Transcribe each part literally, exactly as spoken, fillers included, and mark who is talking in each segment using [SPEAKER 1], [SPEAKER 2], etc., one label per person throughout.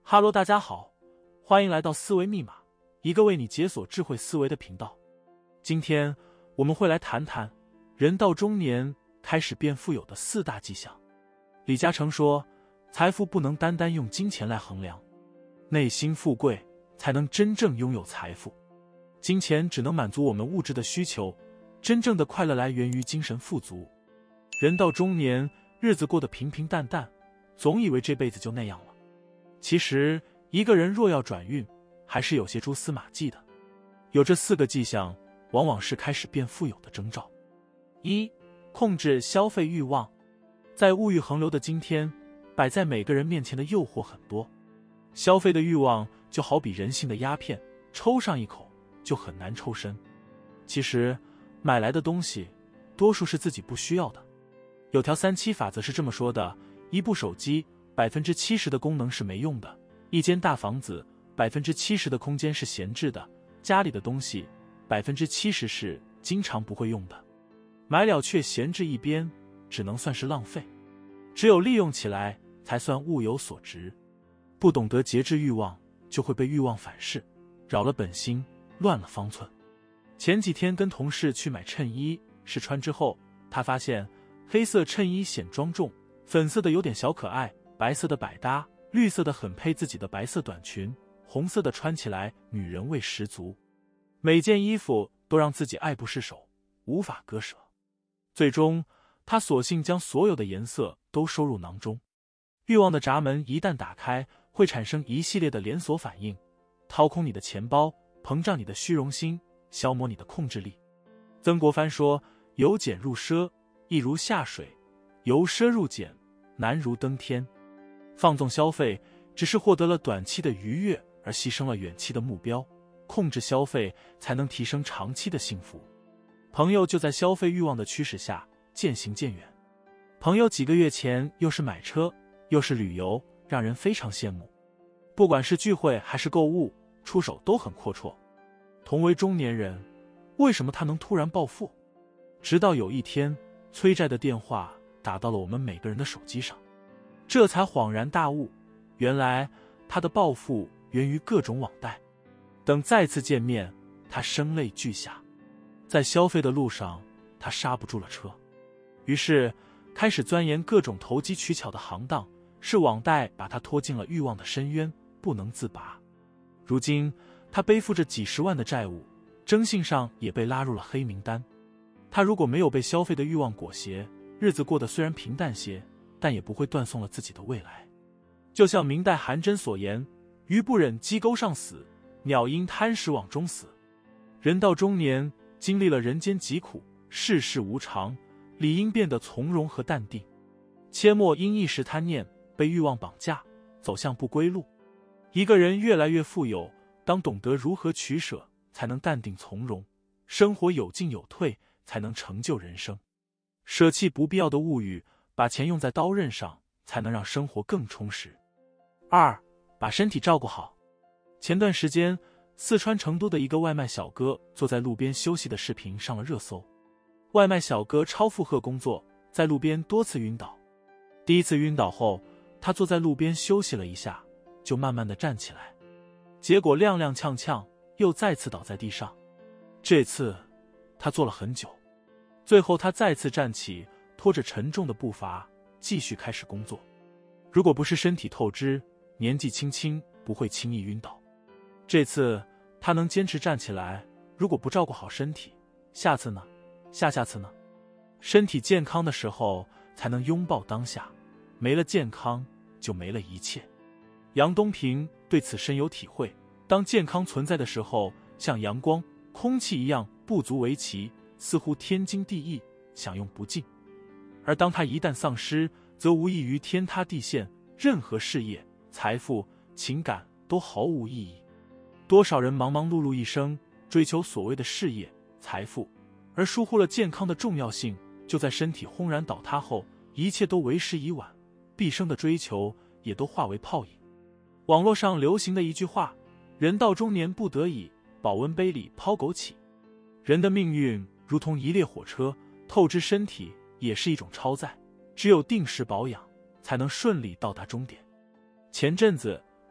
[SPEAKER 1] 哈喽，大家好，欢迎来到思维密码，一个为你解锁智慧思维的频道。今天我们会来谈谈人到中年开始变富有的四大迹象。李嘉诚说，财富不能单单用金钱来衡量，内心富贵才能真正拥有财富。金钱只能满足我们物质的需求，真正的快乐来源于精神富足。人到中年，日子过得平平淡淡，总以为这辈子就那样了。其实一个人若要转运，还是有些蛛丝马迹的。有这四个迹象，往往是开始变富有的征兆。一、控制消费欲望。在物欲横流的今天，摆在每个人面前的诱惑很多，消费的欲望就好比人性的鸦片，抽上一口就很难抽身。其实买来的东西多数是自己不需要的。有条三七法则是这么说的：一部手机百分之七十的功能是没用的，一间大房子百分之七十的空间是闲置的，家里的东西百分之七十是经常不会用的，买了却闲置一边，只能算是浪费。只有利用起来才算物有所值。不懂得节制欲望，就会被欲望反噬，扰了本心，乱了方寸。前几天跟同事去买衬衣，试穿之后，他发现黑色衬衣显庄重，粉色的有点小可爱，白色的百搭，绿色的很配自己的白色短裙，红色的穿起来女人味十足。每件衣服都让自己爱不释手，无法割舍。最终他索性将所有的颜色都收入囊中。欲望的闸门一旦打开，会产生一系列的连锁反应，掏空你的钱包，膨胀你的虚荣心，消磨你的控制力。曾国藩说，由俭入奢易如下水，由奢入俭难如登天。放纵消费只是获得了短期的愉悦，而牺牲了远期的目标。控制消费才能提升长期的幸福。朋友就在消费欲望的驱使下渐行渐远。朋友几个月前又是买车又是旅游，让人非常羡慕。不管是聚会还是购物，出手都很阔绰。同为中年人，为什么他能突然暴富？直到有一天，催债的电话打到了我们每个人的手机上，这才恍然大悟，原来他的暴富源于各种网贷。等再次见面，他声泪俱下。在消费的路上，他刹不住了车，于是开始钻研各种投机取巧的行当，是网贷把他拖进了欲望的深渊，不能自拔。如今他背负着几十万的债务，征信上也被拉入了黑名单。他如果没有被消费的欲望裹挟，日子过得虽然平淡些，但也不会断送了自己的未来。就像明代韩真所言，鱼不忍鸡钩上死，鸟因贪食网中死。人到中年，经历了人间疾苦，世事无常，理应变得从容和淡定，切莫因一时贪念被欲望绑架，走向不归路。一个人越来越富有，当懂得如何取舍，才能淡定从容，生活有进有退，才能成就人生。舍弃不必要的物欲，把钱用在刀刃上，才能让生活更充实。二、把身体照顾好。前段时间，四川成都的一个外卖小哥坐在路边休息的视频上了热搜。外卖小哥超负荷工作，在路边多次晕倒。第一次晕倒后，他坐在路边休息了一下，就慢慢地站起来，结果踉踉跄跄又再次倒在地上。这次他坐了很久，最后他再次站起，拖着沉重的步伐继续开始工作。如果不是身体透支，年纪轻轻不会轻易晕倒。这次他能坚持站起来，如果不照顾好身体，下次呢？下下次呢？身体健康的时候才能拥抱当下，没了健康就没了一切。杨东平对此深有体会，当健康存在的时候，像阳光、空气一样不足为奇，似乎天经地义，享用不尽。而当他一旦丧失，则无异于天塌地陷，任何事业、财富、情感都毫无意义。多少人忙忙碌碌一生，追求所谓的事业、财富，而疏忽了健康的重要性，就在身体轰然倒塌后，一切都为时已晚，毕生的追求也都化为泡影。网络上流行的一句话，人到中年不得已，保温杯里抛枸杞。人的命运如同一列火车，透支身体也是一种超载，只有定时保养，才能顺利到达终点。前阵子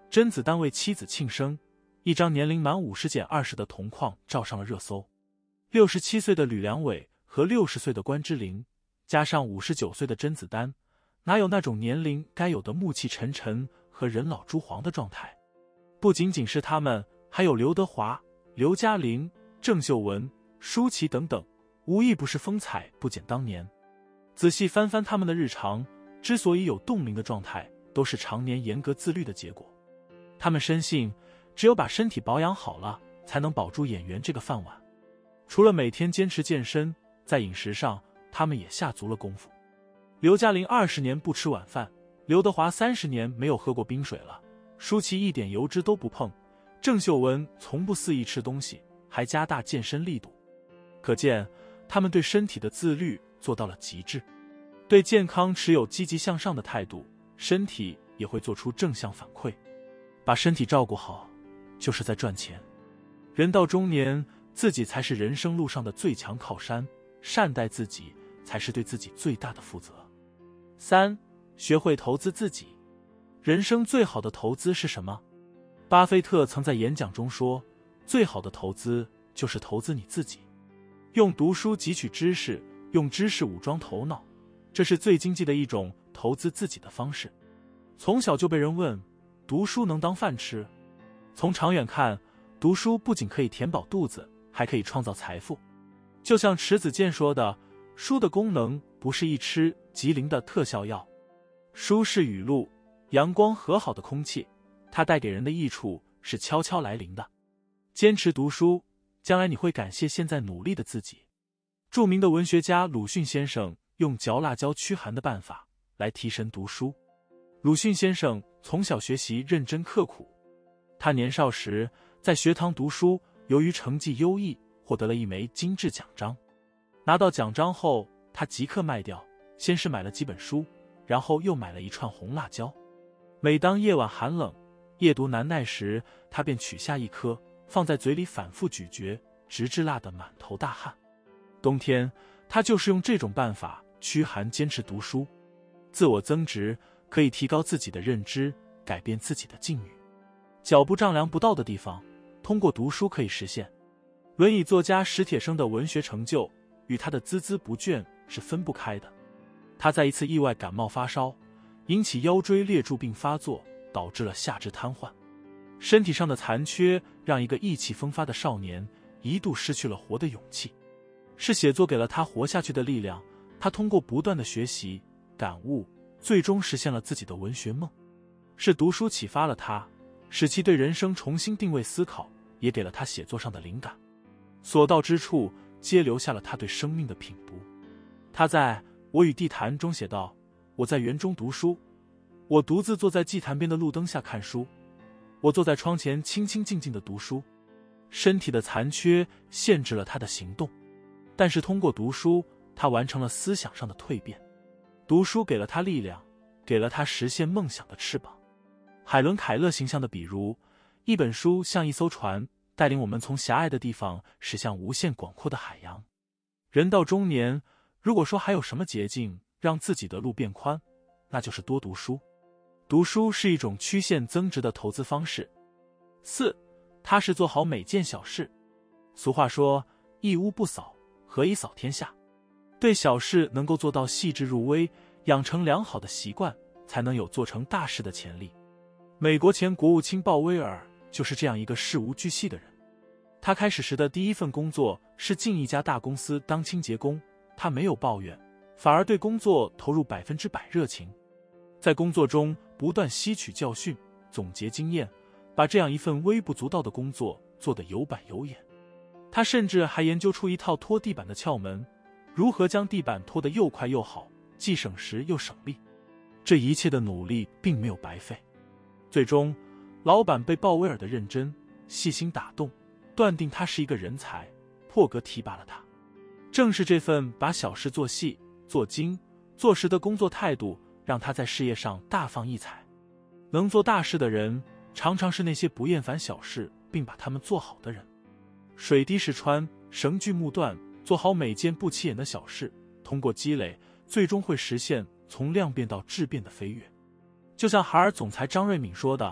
[SPEAKER 1] 甄子丹为妻子庆生，一张年龄满五十减二十的铜框照上了热搜。六十七岁的吕良伟和六十岁的关之琳，加上五十九岁的甄子丹，哪有那种年龄该有的暮气沉沉和人老珠黄的状态？不仅仅是他们，还有刘德华、刘嘉玲、郑秀文、舒淇等等，无一不是风采不减当年。仔细翻翻他们的日常，之所以有冻龄的状态，都是常年严格自律的结果。他们深信，只有把身体保养好了，才能保住演员这个饭碗。除了每天坚持健身，在饮食上，他们也下足了功夫。刘嘉玲二十年不吃晚饭，刘德华三十年没有喝过冰水了，舒淇一点油脂都不碰，郑秀文从不肆意吃东西，还加大健身力度。可见，他们对身体的自律做到了极致。对健康持有积极向上的态度，身体也会做出正向反馈。把身体照顾好，就是在赚钱。人到中年，自己才是人生路上的最强靠山，善待自己才是对自己最大的负责。三、学会投资自己。人生最好的投资是什么？巴菲特曾在演讲中说，最好的投资就是投资你自己。用读书汲取知识，用知识武装头脑，这是最经济的一种投资自己的方式。从小就被人问，读书能当饭吃？从长远看，读书不仅可以填饱肚子，还可以创造财富。就像迟子建说的，书的功能不是一吃即灵的特效药，书是雨露、阳光和好的空气，它带给人的益处是悄悄来临的。坚持读书，将来你会感谢现在努力的自己。著名的文学家鲁迅先生用嚼辣椒驱寒的办法来提神读书。鲁迅先生从小学习认真刻苦，他年少时在学堂读书，由于成绩优异，获得了一枚金质奖章。拿到奖章后，他即刻卖掉，先是买了几本书，然后又买了一串红辣椒。每当夜晚寒冷，夜读难耐时，他便取下一颗，放在嘴里反复咀嚼，直至辣得满头大汗。冬天，他就是用这种办法驱寒坚持读书。自我增值可以提高自己的认知，改变自己的境遇。脚步丈量不到的地方，通过读书可以实现。轮椅作家史铁生的文学成就与他的孜孜不倦是分不开的。他在一次意外感冒发烧，引起腰椎裂柱病发作，导致了下肢瘫痪。身体上的残缺让一个意气风发的少年一度失去了活的勇气。是写作给了他活下去的力量，他通过不断的学习、感悟，最终实现了自己的文学梦。是读书启发了他，使其对人生重新定位思考，也给了他写作上的灵感。所到之处，皆留下了他对生命的品读。他在《我与地坛》中写道：我在园中读书，我独自坐在祭坛边的路灯下看书，我坐在窗前清清静静地读书。身体的残缺限制了他的行动，但是通过读书，他完成了思想上的蜕变。读书给了他力量，给了他实现梦想的翅膀。海伦·凯勒形象的比如，一本书像一艘船，带领我们从狭隘的地方驶向无限广阔的海洋。人到中年，如果说还有什么捷径让自己的路变宽，那就是多读书。读书是一种曲线增值的投资方式。四、踏实做好每件小事。俗话说，一屋不扫，何以扫天下？对小事能够做到细致入微，养成良好的习惯，才能有做成大事的潜力。美国前国务卿鲍威尔就是这样一个事无巨细的人。他开始时的第一份工作是进一家大公司当清洁工，他没有抱怨，反而对工作投入百分之百热情。在工作中不断吸取教训，总结经验，把这样一份微不足道的工作做得有板有眼。他甚至还研究出一套拖地板的窍门，如何将地板拖得又快又好，既省时又省力。这一切的努力并没有白费。最终，老板被鲍威尔的认真、细心打动，断定他是一个人才，破格提拔了他。正是这份把小事做细、做精、做实的工作态度，让他在事业上大放异彩。能做大事的人，常常是那些不厌烦小事并把它们做好的人。水滴石穿，绳锯木断，做好每件不起眼的小事，通过积累，最终会实现从量变到质变的飞跃。就像海尔总裁张瑞敏说的，把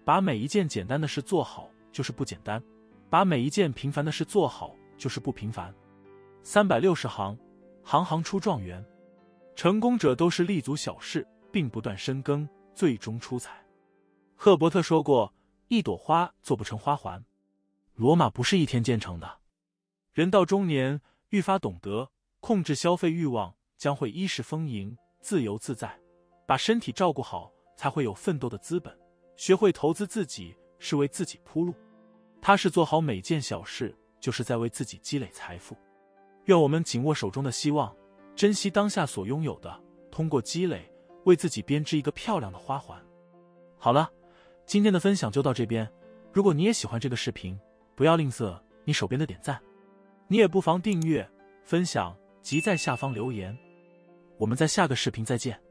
[SPEAKER 1] 把每一件简单的事做好就是不简单，把每一件平凡的事做好就是不平凡。三百六十行，行行出状元。成功者都是立足小事，并不断深耕，最终出彩。赫伯特说过，一朵花做不成花环，罗马不是一天建成的。人到中年，愈发懂得控制消费欲望，将会衣食丰盈，自由自在。把身体照顾好，才会有奋斗的资本。学会投资自己，是为自己铺路。踏实做好每件小事，就是在为自己积累财富。愿我们紧握手中的希望，珍惜当下所拥有的，通过积累，为自己编织一个漂亮的花环。好了，今天的分享就到这边。如果你也喜欢这个视频，不要吝啬你手边的点赞，你也不妨订阅、分享及在下方留言。我们在下个视频再见。